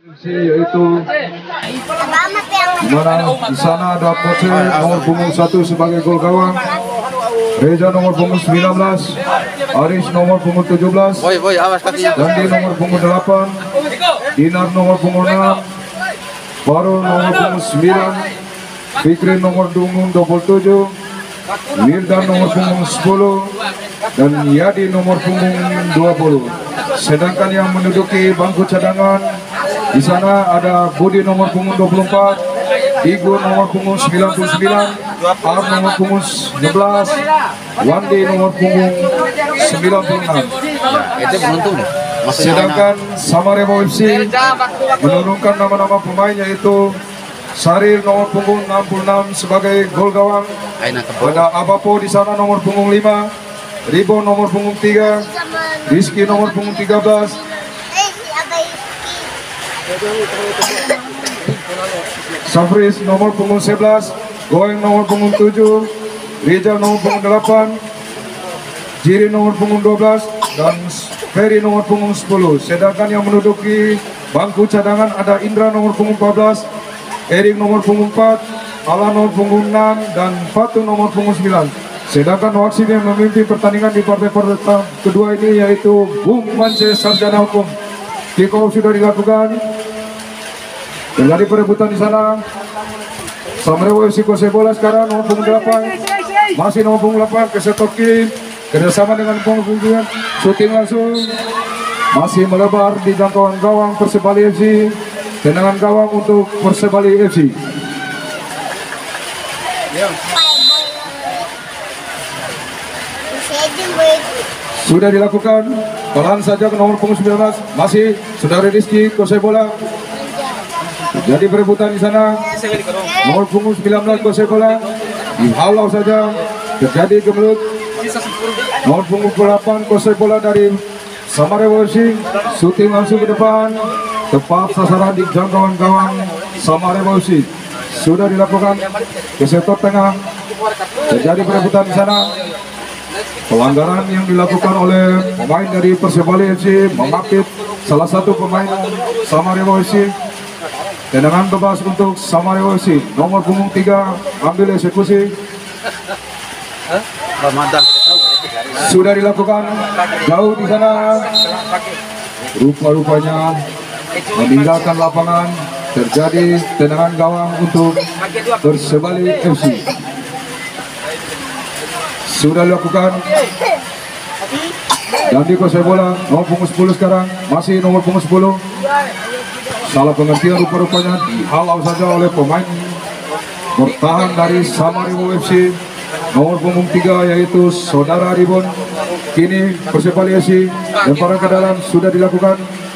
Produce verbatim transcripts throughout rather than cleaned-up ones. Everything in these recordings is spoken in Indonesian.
Yaitu mana di sana ada Poce nomor punggung satu sebagai gol gawang, Reza nomor punggung sembilan belas, Aris nomor punggung tujuh belas, Dandi nomor punggung delapan, Dinar nomor punggung enam, Baru nomor punggung sembilan, Fikri nomor punggung dua puluh tujuh, Mirdan nomor punggung sepuluh, dan Yadi nomor punggung dua puluh. Sedangkan yang menduduki bangku cadangan di sana ada Budi nomor punggung dua puluh empat, Igu nomor punggung sembilan puluh sembilan, Ar nomor punggung sebelas, Wandi nomor punggung sembilan puluh enam. Ya, itu beruntung deh. Sedangkan Samarevo F C menurunkan nama-nama pemain yaitu Sarir nomor punggung enam puluh enam sebagai gol gawang. Ada Abapo di sana nomor punggung lima, Ribo nomor punggung tiga, Rizky nomor punggung tiga belas, Safris nomor punggung sebelas, Goeng nomor punggung tujuh, Rizal nomor punggung delapan, Jiri nomor punggung dua belas, dan Ferry nomor punggung sepuluh. Sedangkan yang menduduki bangku cadangan ada Indra nomor punggung empat belas, Erik nomor punggung empat, Alan nomor punggung enam, dan Fatu nomor punggung sembilan. Sedangkan wasit yang memimpin pertandingan di partai pertama kedua ini yaitu Bung Mance Sarjana Hukum. Kick off sudah dilakukan. Terjadi perebutan di sana. Samarevo F C kuasai bola sekarang nomor punggung delapan. Masih nomor punggung delapan ke sektor kiri. Kerjasama dengan punggung punggung. Shooting langsung. Masih melebar di jangkauan gawang Persebali F C. Tendangan gawang untuk Persebali F C. Sudah dilakukan, pelan saja ke nomor punggung sembilan belas, masih saudara Rizky kuasai bola. Jadi perebutan di sana, nomor punggung sembilan belas kuasai bola, dihalau saja, terjadi gemelut. Nomor punggung delapan kuasai bola dari Samarevo F C, shooting langsung ke depan, tepat sasaran di jangkauan gawang Samarevo F C. Sudah dilakukan ke sektor tengah, terjadi perebutan di sana. Pelanggaran yang dilakukan oleh pemain dari Persebali F C mengapit salah satu pemain Samarevo F C. Tendangan bebas untuk Samarevo F C. Nomor punggung tiga ambil eksekusi. Sudah dilakukan jauh di sana. Rupa-rupanya meninggalkan lapangan. Terjadi tendangan gawang untuk Persebali F C. Sudah dilakukan dan dikuasai bola nomor punggung sepuluh sekarang, masih nomor punggung sepuluh. Salah pengertian rupa-rupanya dihalau saja oleh pemain bertahan dari Samarevo F C nomor punggung tiga yaitu saudara Ribon. Kini Persebali F C lemparan ke dalam sudah dilakukan.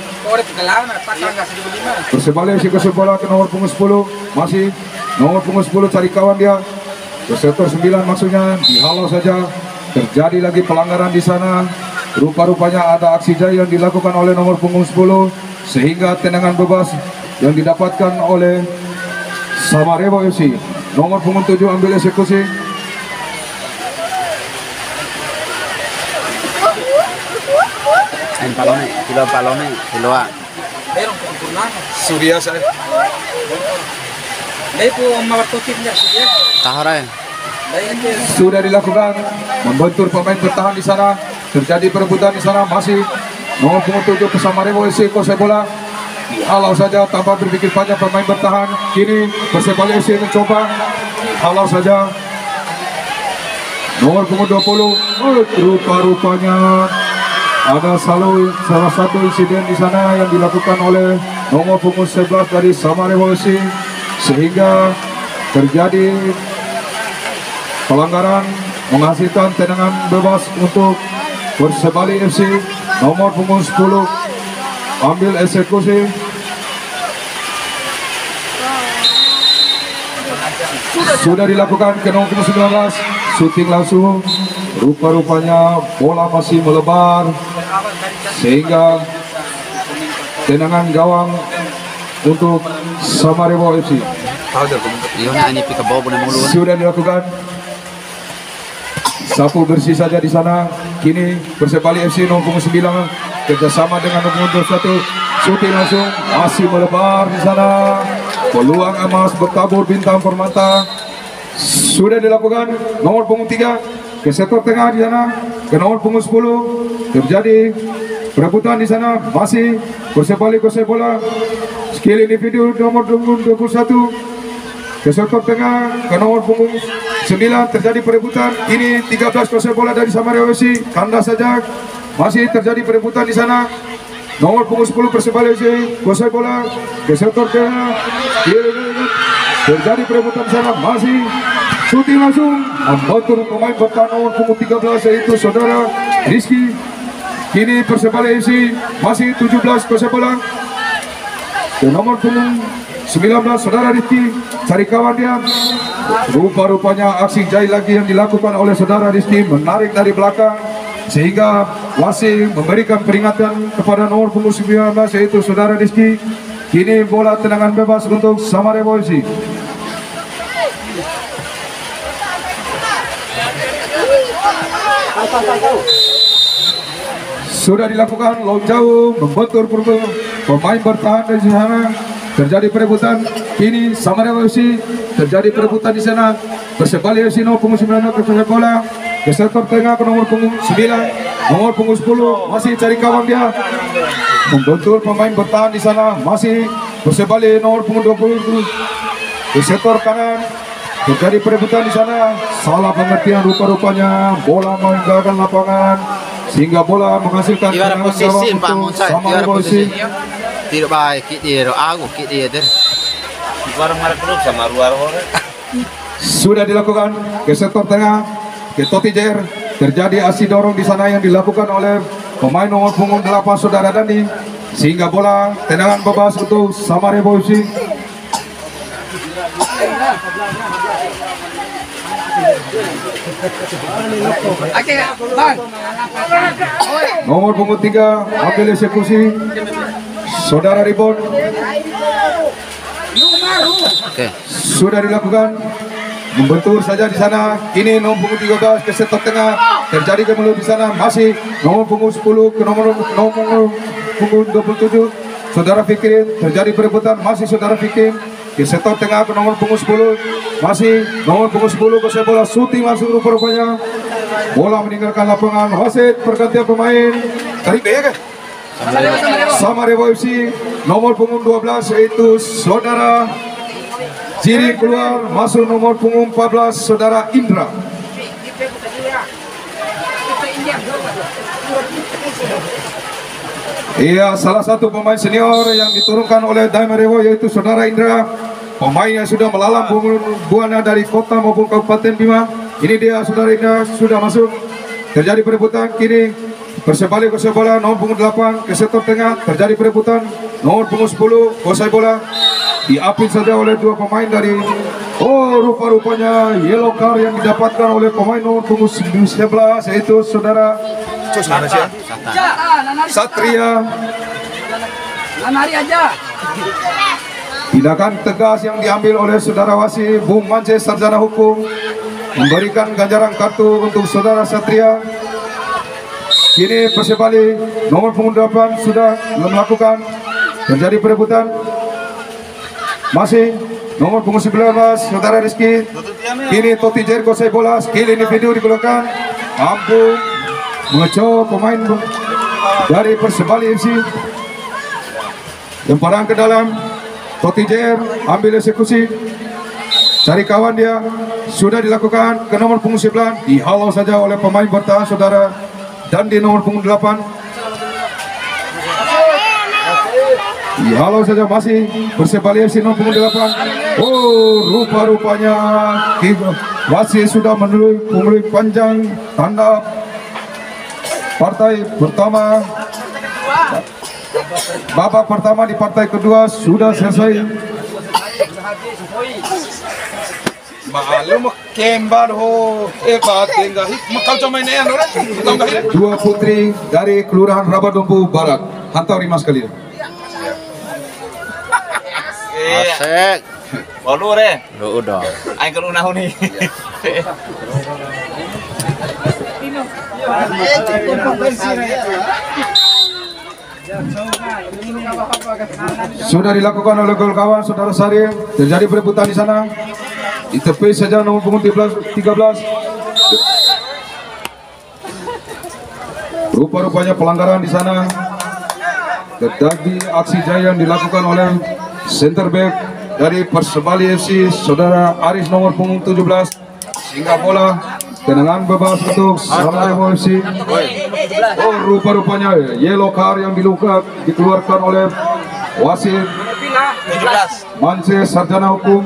Persebali F C kuasai bola ke nomor punggung sepuluh, masih nomor punggung sepuluh cari kawan dia. Ke sektor sembilan maksudnya dihalau saja. Terjadi lagi pelanggaran di sana. Rupa-rupanya ada aksi jaya yang dilakukan oleh nomor punggung sepuluh sehingga tendangan bebas yang didapatkan oleh Samarevo F C. Nomor punggung tujuh ambil eksekusi. Palone, kilo palone, kiloa. Surya saya. Sudah dilakukan membentur pemain bertahan di sana. Terjadi perebutan di sana, masih nomor punggung tujuh ke Samarevo F C kuasai bola. Halau saja tanpa berpikir panjang pemain bertahan. Kini Persebali F C mencoba halau saja. Nomor punggung dua puluh. Rupa-rupanya ada selalu salah satu insiden di sana yang dilakukan oleh nomor punggung sebelas dari Samarevo F C sehingga terjadi pelanggaran menghasilkan tendangan bebas untuk Persebali F C. Nomor punggung sepuluh ambil eksekusi. Sudah dilakukan ke nomor punggung sembilan belas, shooting langsung. Rupa-rupanya bola masih melebar sehingga tendangan gawang untuk Samarevo F C. Sudah dilakukan. Sapu bersih saja di sana. Kini Persebali F C nomor punggung sembilan kerjasama dengan nomor dua puluh satu Suti langsung masih melebar di sana. Peluang emas bertabur bintang permata sudah dilakukan. Nomor punggung tiga ke sektor tengah di sana ke nomor punggung sepuluh terjadi perebutan di sana, masih kuasai balik kuasai bola skill individu nomor punggung dua puluh satu ke sektor tengah ke nomor punggung sembilan terjadi perebutan. Ini tiga belas kuasai bola dari Samaria F C, kandas saja masih terjadi perebutan di sana. Nomor punggung sepuluh Persebaya F C kuasai bola ke sektor tengah, terjadi perebutan di sana, masih shooting langsung membantu pemain bertahan nomor punggung tiga belas yaitu saudara Rizky. Kini Persebaya F C masih tujuh belas kuasai bola ke nomor punggung sembilan belas saudara Rizky, cari kawan dia. Rupa-rupanya aksi jahil lagi yang dilakukan oleh saudara Rizky, menarik dari belakang sehingga wasit memberikan peringatan kepada nomor punggung sembilan belas yaitu saudara Rizky. Kini bola tendangan bebas untuk Samaria F C. Sudah dilakukan long jauh membentur pemain bertahan dari sana. Terjadi perebutan. Kini Samaria F C terjadi perebutan di sana. Persebaya F C nomor punggung sembilan ke bola ke sektor tengah ke nomor punggung sembilan, nomor punggung sepuluh masih cari kawan dia. Membentur pemain bertahan di sana. Masih Persebaya nomor punggung dua puluh ke sektor kanan. Terjadi perebutan di sana. Salah pengertian rupa-rupanya bola meninggalkan lapangan sehingga bola menghasilkan Ibarat posisi Pak Monsai, ibarat posisi tidak baik kita aku kita itu barang marah klub sama luar orang. Sudah dilakukan ke sektor tengah ke Toti Jer. Terjadi aksi dorong di sana yang dilakukan oleh pemain nomor punggung delapan saudara Dandi sehingga bola tendangan bebas untuk Samaria F C. Nomor punggung tiga ambil eksekusi saudara Ribon. Oke. Sudah dilakukan membentur saja di sana. Kini nomor punggung tiga belas ke sektor tengah terjadi kemelut di sana. Masih nomor punggung sepuluh ke nomor nomor punggung dua puluh tujuh saudara Fikrin. Terjadi perebutan. Masih saudara Fikrin ke sektor tengah ke nomor punggung sepuluh. Masih nomor punggung sepuluh ke bola shooting langsung rupa-rupanya bola meninggalkan lapangan. Wasit pergantian pemain. Tarik ya kan? Samaria F C nomor punggung dua belas yaitu saudara Jiri keluar, masuk nomor punggung empat belas saudara Indra. Iya, salah satu pemain senior yang diturunkan oleh Daimarewo yaitu saudara Indra. Pemain yang sudah melalang buana dari kota maupun Kabupaten Bima. Ini dia saudara Indra sudah masuk. Terjadi perebutan kini Persebaya kuasai bola nomor punggung delapan ke sektor tengah. Terjadi perebutan nomor punggung sepuluh kuasai bola. Diapit saja oleh dua pemain dari oh rupa-rupanya yellow card yang didapatkan oleh pemain nomor punggung sebelas yaitu saudara Satria. Tindakan tegas yang diambil oleh saudara wasit Bung Mance sarjana hukum memberikan ganjaran kartu untuk saudara Satria. Kini Persebaya nomor punggung delapan sudah melakukan terjadi perebutan. Masih nomor punggung sembilan belas saudara Rizky. Kini Toti Jer kuasai bola, skill individu digunakan, mampu mengecok pemain dari Persebaya F C. Lemparan ke dalam, Toti Jer ambil eksekusi, cari kawan dia, sudah dilakukan ke nomor punggung sembilan, dihalau saja oleh pemain bertahan saudara dan di nomor punggung delapan. Dihalau saja masih Persebaya F C nomor punggung delapan. Oh, rupa-rupanya wasit sudah menulis pemilih panjang tanda partai pertama. Babak pertama di partai kedua sudah selesai. Dua putri dari Kelurahan Rabadompu Barat. Hantau rimas kalian. Asik. Baru deh. Lu udah. Aing kalau nahu nih. Sudah dilakukan oleh gol kawan saudara Sarim. Terjadi perebutan di sana. Di tepi saja nomor punggung tiga belas. Rupa-rupanya pelanggaran di sana. Terjadi aksi jaya yang dilakukan oleh center back dari Persebali F C saudara Aris nomor punggung tujuh belas, sehingga bola tendangan bebas untuk Samarewo F C. Oh, rupa-rupanya yellow card yang diluka dikeluarkan oleh wasit tujuh belas. Mance Sarjana Hukum.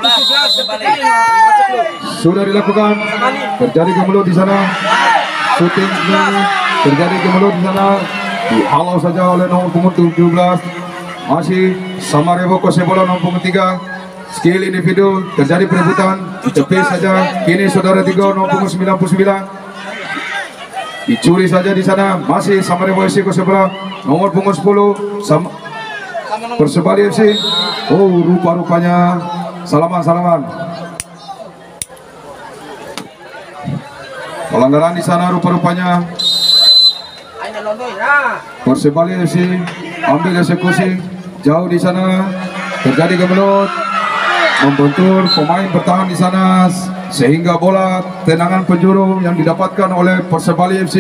Sudah dilakukan. Terjadi gemuruh di sana. Shooting terjadi gemuruh di sana. Dihalau saja oleh nomor punggung tujuh belas. Masih Samarewo kuasai bola nomor punggung tiga. Skill individu terjadi perebutan. Tepi saja. Kini saudara tiga nomor punggung sembilan puluh sembilan. Dicuri saja di sana. Masih Samarewo F C kuasai bola nomor punggung sepuluh. Sam Persebali F C. Oh, rupa-rupanya salaman-salaman. Pelanggaran di sana rupa-rupanya. Persebali F C ambil eksekusi jauh di sana. Terjadi gemelut, membentur pemain bertahan di sana, sehingga bola tendangan penjuru yang didapatkan oleh Persebali F C.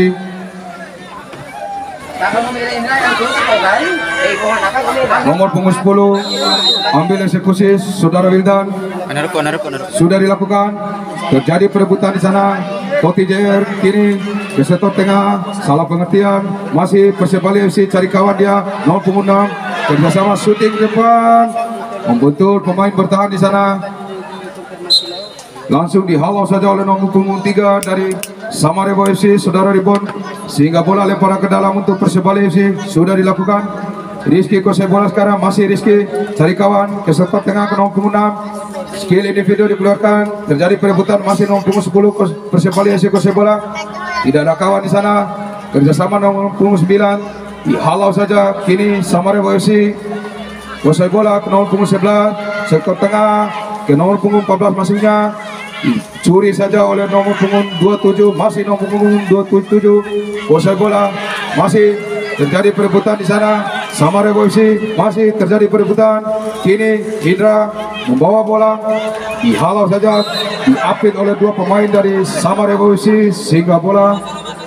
Nomor punggung sepuluh ambil eksekusi saudara Wildan. Sudah dilakukan. Terjadi perebutan di sana. Koti J R kini ke sektor tengah, salah pengertian. Masih Persebali F C cari kawan dia nomor punggung enam. Kerjasama shooting ke depan, membentur pemain bertahan di sana. Langsung dihalau saja oleh nomor punggung tiga dari Samarewo F C saudara Ribon, sehingga bola lemparan ke dalam untuk Persebali F C. Sudah dilakukan. Rizky kuasai bola sekarang. Masih Rizky cari kawan ke sektor tengah ke nomor punggung enam. Skill individu dikeluarkan. Terjadi perebutan. Masih nomor punggung sepuluh Persebali F C kuasai bola. Tidak ada kawan di sana. Kerjasama nomor punggung sembilan. Dihalau saja. Kini Samarewo F C kuasai bola ke nomor punggung sebelas. Sektor tengah ke nomor punggung empat belas masingnya. Dicuri saja oleh nomor punggung dua puluh tujuh. Masih nomor punggung dua puluh tujuh kuasai bola. Masih terjadi perebutan di sana. Samarewo F C masih terjadi perebutan. Kini Indra membawa bola, dihalau saja, diapit oleh dua pemain dari Samarewo F C, sehingga bola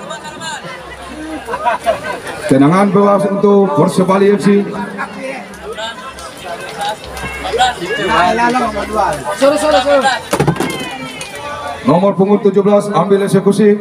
tendangan bebas untuk Persebali F C. Nomor punggung tujuh belas ambil eksekusi.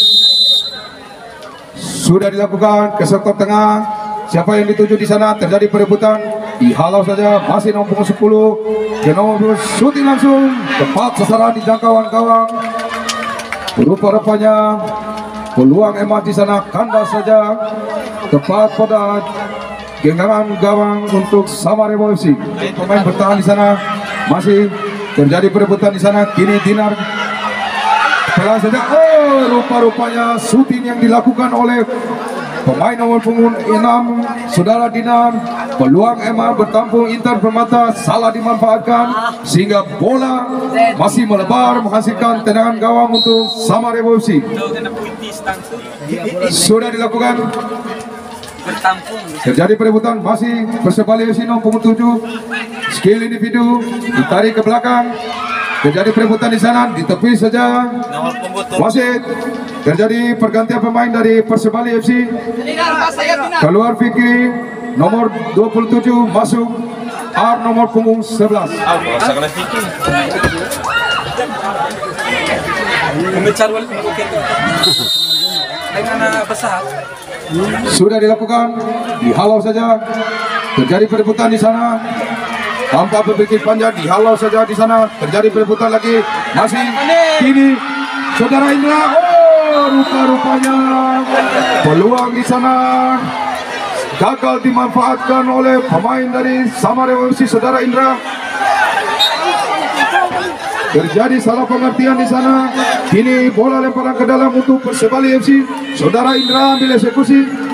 Sudah dilakukan ke sektor tengah. Siapa yang dituju di sana? Terjadi perebutan. Dihalau saja. Masih nomor punggung sepuluh. Ke nomor dua. Shooting langsung. Tepat sasaran di jangkauan gawang. Rupa-rupanya peluang emas di sana kandas saja. Tepat pada genggaman gawang untuk Samarewo F C. Pemain bertahan di sana. Masih terjadi perebutan di sana. Kini Dinar pelan saja. Oh, rupa-rupanya shooting yang dilakukan oleh pemain nomor punggung enam saudara Dinar. Peluang emas bertampung Intan Permata salah dimanfaatkan, sehingga bola masih melebar menghasilkan tendangan gawang untuk Samarewo F C. Sudah dilakukan. Terjadi perebutan. Masih Persebali F C nomor punggung tujuh. Skill individu ditarik ke belakang. Terjadi perebutan di sana, di tepi saja. Masih terjadi pergantian pemain dari Persebali F C. Keluar Fikri nomor dua puluh tujuh, masuk R nomor punggung sebelas. Sudah dilakukan, dihalau saja. Terjadi perebutan di sana. Tanpa berpikir panjang, dihalau saja di sana. Terjadi perebutan lagi. Masih kini saudara Indra. Oh, rupa-rupanya peluang di sana gagal dimanfaatkan oleh pemain dari Samarewo F C saudara Indra. Terjadi salah pengertian di sana. Kini bola lemparan ke dalam untuk Persebali F C. Saudara Indra ambil eksekusi.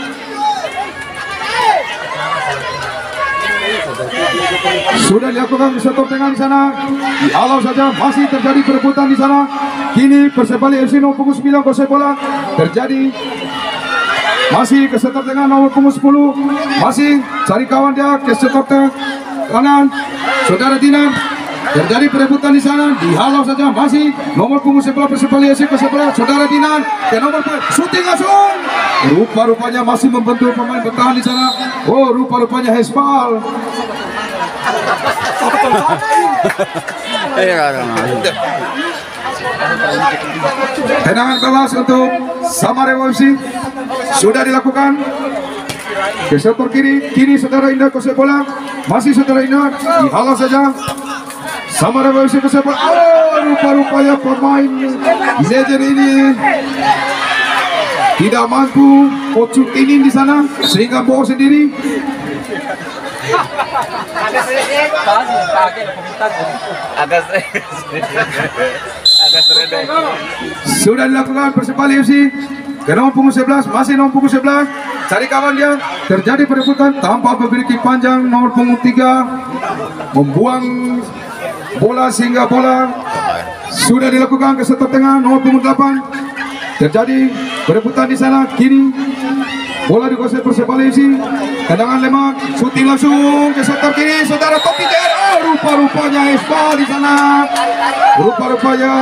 Sudah dilakukan sektor tengah di sana. Dihalau saja. Masih terjadi perebutan di sana. Kini Persebali F C nomor punggung sembilan kuasai bola. Terjadi Masih ke setor tengah nomor punggung sepuluh. Masih cari kawan dia ke setor tengah kanan. Saudara Dinan. Terjadi perebutan di sana, dihalau saja. Masih nomor punggung sebelah Persebaya F C ke sebelah Saudara Dinan ke nomor shooting langsung. Rupa-rupanya masih membentur pemain bertahan di sana. Oh, rupa-rupanya Hespal. Tendangan bebas untuk Samarewo F C sudah dilakukan. Ke sektor kiri, kiri Saudara Indra kuasai bola. Masih Saudara Indra dihalau saja. Samarewo F C kuasai bola. Oh, rupa-rupanya pemain legend ini tidak mampu kocut ini di sana sehingga bawa sendiri. Agak agak sering. Sudah dilakukan Persebaya F C ke nomor punggung sebelas, masih nomor punggung sebelas. Cari kawan dia, terjadi perebutan tanpa memiliki panjang. Nomor punggung tiga membuang bola sehingga bola sudah dilakukan ke sektor tengah. Nomor punggung delapan terjadi perebutan di sana kiri. Bola dikuasai Persebaya F C. Tendangan lemak, shooting langsung ke sektor kiri. Saudara Topi J R. Oh, rupa-rupanya Espa di sana. Rupa-rupanya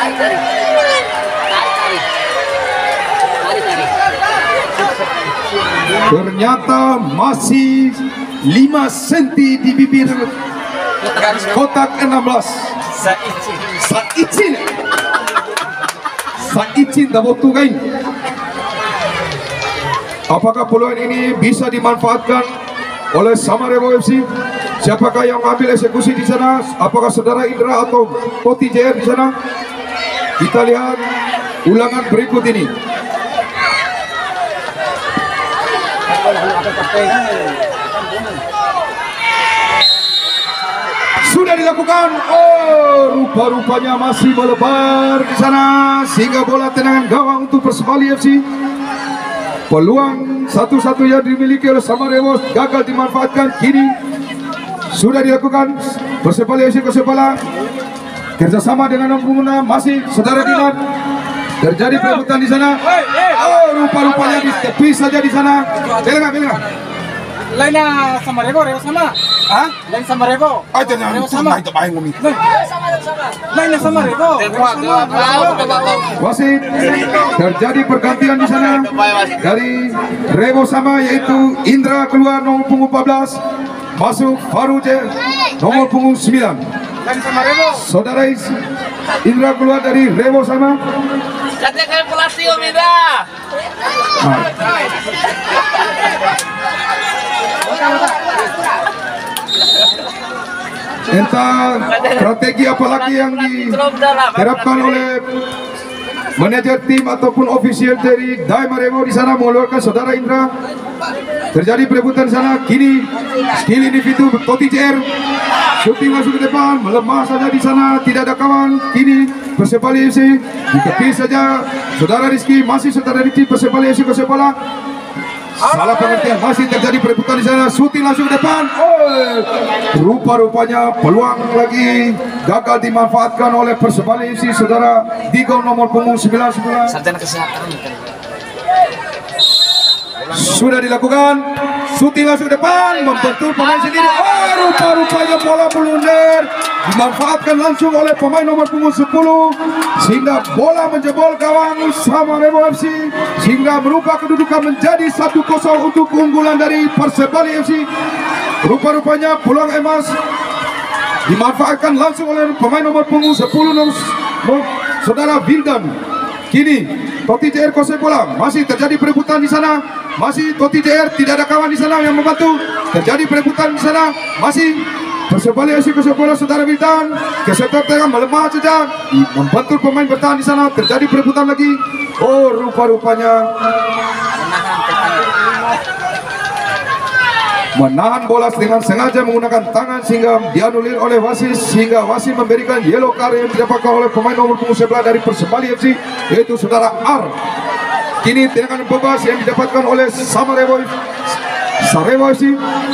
ternyata masih lima sentimeter di bibir kotak enam belas. Saicin Saicin Dabotugain. Apakah peluang ini bisa dimanfaatkan oleh Samarewo F C? Siapakah yang mengambil eksekusi di sana? Apakah Saudara Indra atau Toti J R di sana? Kita lihat ulangan berikut ini. Sudah dilakukan. Oh, rupa-rupanya masih melebar di sana sehingga bola tendangan gawang untuk Persebaya F C. Peluang satu-satunya dimiliki oleh Samarewo gagal dimanfaatkan. Kini sudah dilakukan Persebaya F C Persebaya kerjasama dengan pengguna. Masih Saudara Dinan, terjadi perebutan di sana. Oh, rupa-rupanya di tepi saja di sana. Belenga, belenga. Lainnya Samarewo, Rewo sama. Hah? Lain Samarewo. Ah, jangan sama itu main ngomong. Lainnya Samarewo. Wasit, terjadi pergantian di sana dari Rewo sama, yaitu Indra keluar nomor punggung empat belas, masuk Faruj nomor punggung sembilan. Lain Samarewo. Saudara Indra keluar dari Rewo sama. Katakan pelatih Om Indra. Entah strategi apa lagi yang diterapkan oleh manajer tim ataupun ofisial dari Daimarewo di sana mengeluarkan Saudara Indra. Terjadi perebutan di sana. Kini skill individu Toti J R, shooting langsung ke depan, melemah saja di sana, tidak ada kawan. Kini Persebaya F C di tepi saja. Saudara Rizky, masih Saudara Rizky Persebaya F C Persebaya. Salah pengertian, masih terjadi perebutan di sana. Shooting langsung ke depan. Oh, rupa-rupanya peluang lagi gagal dimanfaatkan oleh Persebaya F C. Saudara Digo nomor punggung sembilan sembilan. Sarjana kesehatan. Sudah dilakukan, shooting langsung ke depan, membentur pemain sendiri. Oh, rupa-rupanya bola blunder dimanfaatkan langsung oleh pemain nomor punggung sepuluh sehingga bola menjebol gawang Samarewo F C sehingga merubah kedudukan menjadi satu kosong untuk keunggulan dari Persebaya F C. Rupa-rupanya peluang emas dimanfaatkan langsung oleh pemain nomor punggung sepuluh nomor Saudara Wildan. Kini Toti J R kuasai bola, masih terjadi perebutan di sana. Masih Toti J R, tidak ada kawan di sana yang membantu. Terjadi perebutan di sana. Masih Persebaya F C kuasai bola Saudara Wildan. Ke sektor tengah melemah saja, membantu pemain bertahan di sana. Terjadi perebutan lagi. Oh, rupa-rupanya menahan bola dengan sengaja menggunakan tangan sehingga dianulir oleh wasit, sehingga wasit memberikan yellow card yang didapatkan oleh pemain nomor punggung sebelah dari Persebaya F C, yaitu Saudara R. Kini tendangan bebas yang didapatkan oleh Samarewo Samarewo F C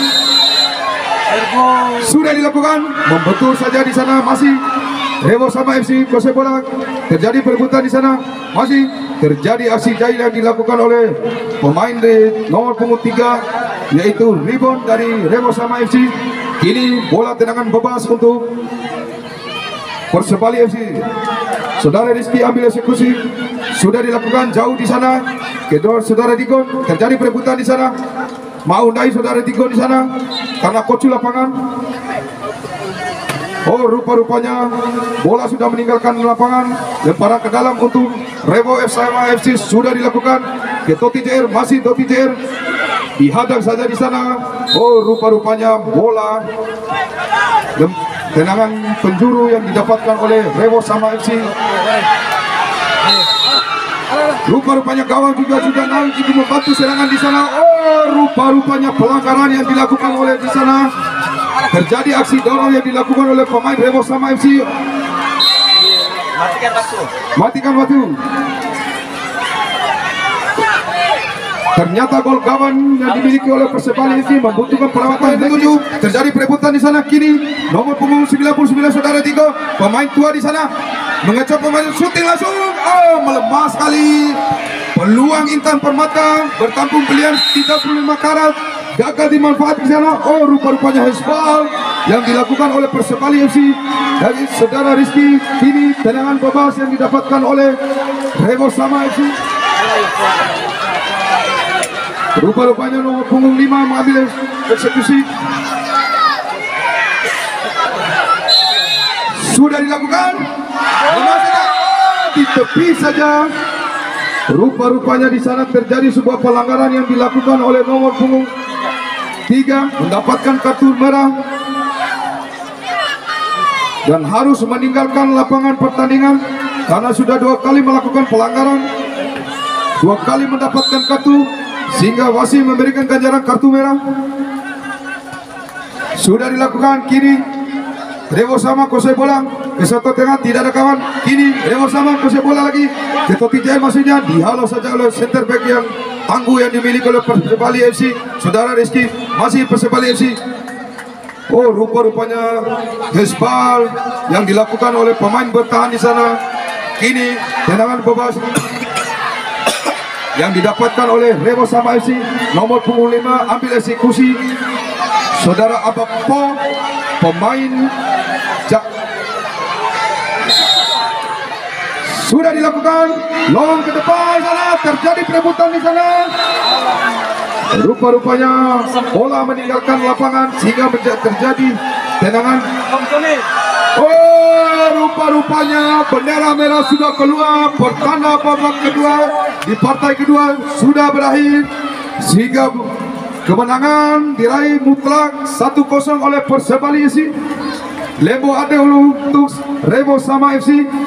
sudah dilakukan, membentur saja di sana. Masih Rewo sama F C kuasai bola, terjadi perebutan di sana. Masih terjadi aksi jahil yang dilakukan oleh pemain di nomor punggung tiga, yaitu rebound dari Revo Sama F C. Kini bola tendangan bebas untuk Persebali F C. Saudara Rizky ambil eksekusi, sudah dilakukan jauh di sana. Kedua saudara Digon, terjadi perebutan di sana. Mau naik saudara Digon di sana karena coach lapangan. Oh, rupa-rupanya bola sudah meninggalkan lapangan, lemparan ke dalam untuk Revo Sama F C sudah dilakukan. Ke Toti J R, masih Toti J R dihadang saja di sana. Oh, rupa-rupanya bola tendangan penjuru yang didapatkan oleh Revo Sama F C. Rupa-rupanya gawang juga sudah naik untuk membantu serangan di sana. Oh, rupa-rupanya pelanggaran yang dilakukan oleh di sana. Terjadi aksi dorong yang dilakukan oleh pemain Revo Sama F C. Matikan waktu. Matikan waktu. Ternyata gol gawang yang dimiliki oleh Persebali F C membutuhkan perawatan yang tujuh. Terjadi perebutan di sana. Kini nomor punggung sembilan puluh sembilan saudara Tigo, pemain tua di sana, mengecap pemain shooting langsung. Oh, melemah sekali. Peluang Intan Permata bertampung pilihan tiga puluh lima karat gagal dimanfaatkan di sana. Oh, rupa-rupanya hezball yang dilakukan oleh Persebali F C dari saudara Rizky. Kini tendangan bebas yang didapatkan oleh Revo Sama F C. Rupa-rupanya nomor punggung lima mengambil eksekusi. Sudah dilakukan. Di tepi saja. Rupa-rupanya di sana terjadi sebuah pelanggaran yang dilakukan oleh nomor punggung tiga, mendapatkan kartu merah dan harus meninggalkan lapangan pertandingan karena sudah dua kali melakukan pelanggaran, dua kali mendapatkan kartu, sehingga wasit memberikan ganjaran kartu merah. Sudah dilakukan. Kini Revo Sama kuasai bola ke satu tengah, tidak ada kawan. Kini Revo Sama kuasai bola lagi ke Toti J R, maksudnya dihalau saja oleh center back yang tangguh yang dimiliki oleh Persebali F C. Saudara Rizky, masih Persebali F C. Oh, rupa-rupanya hezball yang dilakukan oleh pemain bertahan di sana. Kini tendangan bebas yang didapatkan oleh Revo Sama F C. Nomor punggung lima ambil eksekusi saudara Abapo, pemain Jak. Sudah dilakukan long ke depan sana, terjadi perebutan di sana. Rupa-rupanya bola meninggalkan lapangan sehingga terjadi tendangan. Oh, rupa-rupanya bendera merah sudah keluar, pertanda babak kedua di partai kedua sudah berakhir, sehingga kemenangan diraih mutlak satu kosong oleh Persebali F C. Lembo Adeu untuk Revo Sama F C.